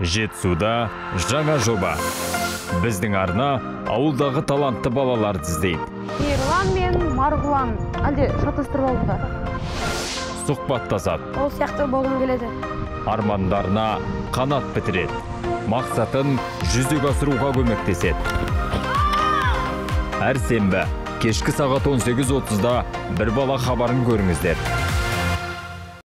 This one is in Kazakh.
Жетісуда жаңа жоба. Біздің арна ауылдағы талантты балаларды іздейді. Ерлан мен Марғұлан, әлде шатастырып алдым ба? Сұхбаттасады. Ол сияқты болғым келеді. Армандарына қанат бітіреді. Мақсатын жүзеге асыруға көмектеседі. Әр сенбі кешкі сағат 18:30-да бір бала хабарын көріңіздер.